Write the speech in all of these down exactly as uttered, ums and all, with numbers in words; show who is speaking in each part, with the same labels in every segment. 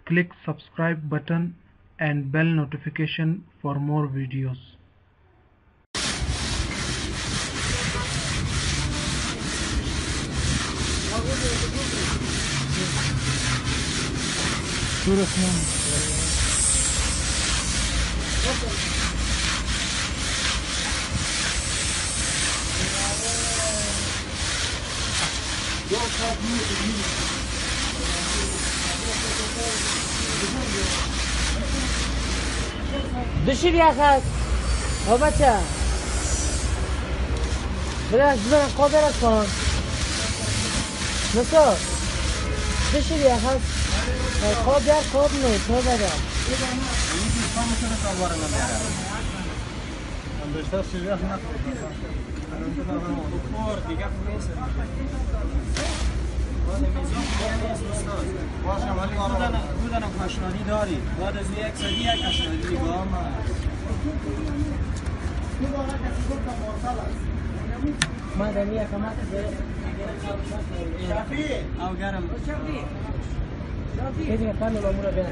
Speaker 1: Click subscribe button and bell notification for more videos.
Speaker 2: دو شیریاخ هست آه بچه برش بزنم خواه برش کن نسا دو شیریاخ هست خواه بیار خواب نو خواه برش
Speaker 3: بودنم خشنانی داری بعد از یک سادی یک خشنانی نگاه ما
Speaker 2: ما در یک کمات
Speaker 3: شفی او گرم
Speaker 2: شفی ایدیم خانه الامور بیان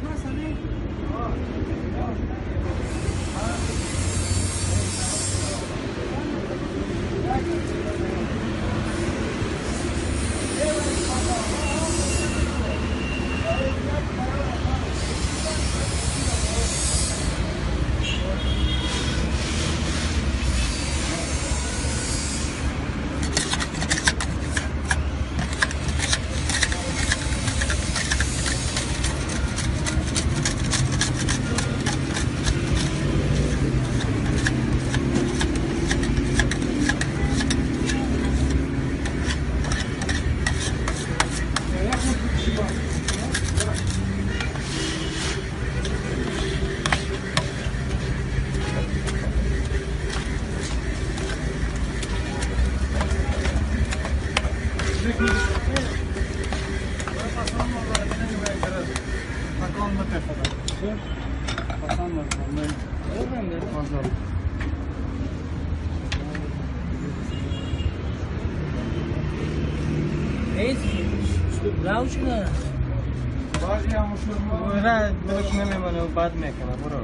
Speaker 2: راو شده
Speaker 3: بازی هم شروع را دلش نمیمونه و بد میکنه برو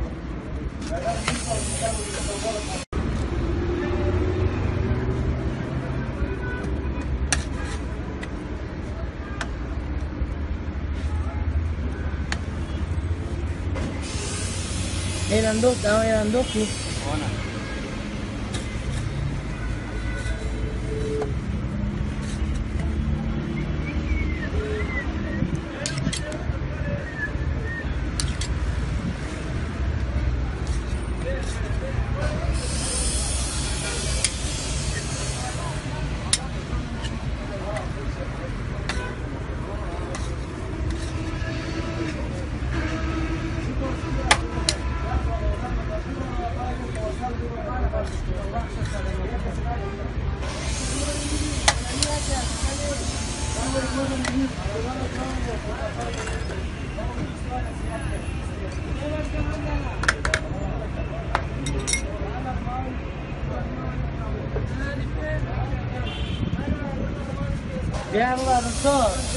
Speaker 2: eran dos, eran dos sí. Ya, bueno, todo.